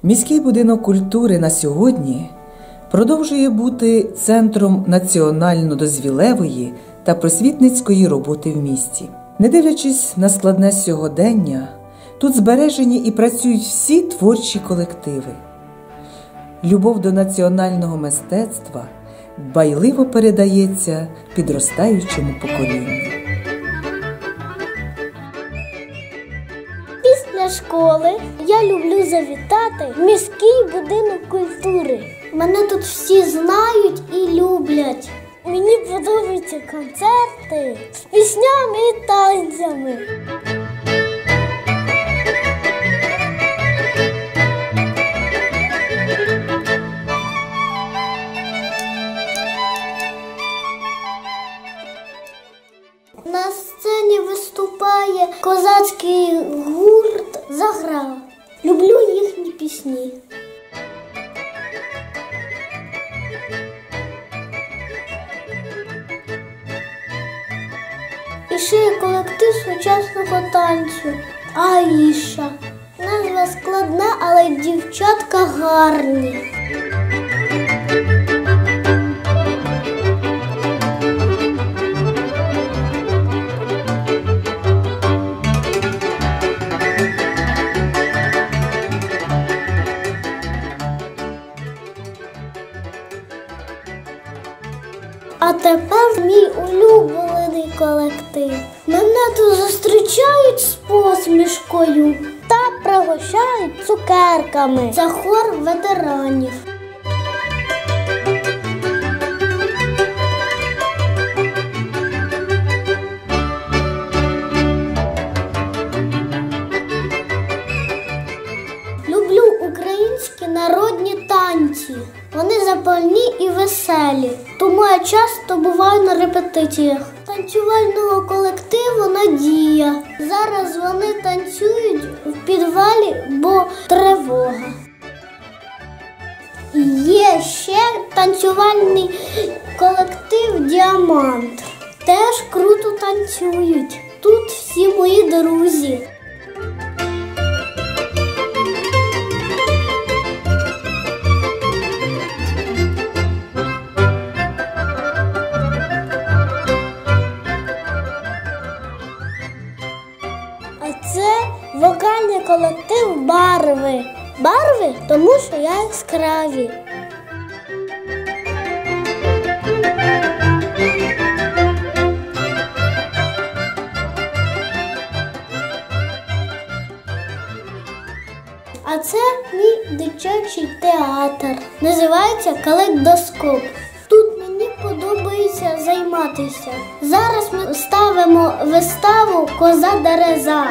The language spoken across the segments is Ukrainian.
Міський будинок культури на сьогодні продовжує бути центром національно-дозвілевої та просвітницької роботи в місті. Не дивлячись на складне сьогодення, тут збережені і працюють всі творчі колективи. Любов до національного мистецтва дбайливо передається підростаючому поколінню. Після школи я люблю завітати в міський будинок культури. Мене тут всі знають і люблять. Мені подобаються концерти з піснями і танцями. На сцені виступає козацький гурт «Заграва». Люблю їхні пісні. І ще є колектив сучасного танцю «Аїша». Назва складна, але дівчатка гарні. А тепер мій улюблений колектив. Мене тут зустрічають з посмішкою та пригощають цукерками. Це хор ветеранів. Люблю українські народні танці. Вони запальні і веселі, тому я часто буваю на репетиціях танцювального колективу «Надія». Зараз вони танцюють в підвалі, бо тривога. Є ще танцювальний колектив «Діамант». Теж круто танцюють. Тут всі мої друзі. А це вокальний колектив «Барви». Барви, тому що яскраві. А це мій дитячий театр. Називається «Калейдоскоп». Тут мені подобається займатися. Зараз ми ставимо виставу «Коза Дереза».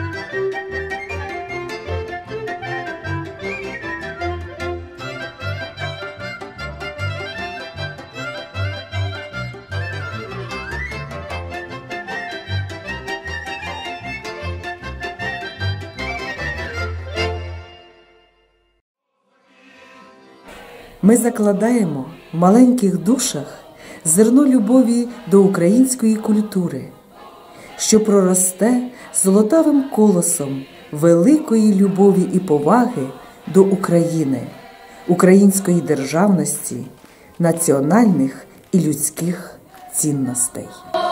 Ми закладаємо в маленьких душах зерно любові до української культури, що проросте золотавим колосом великої любові і поваги до України, української державності, національних і людських цінностей.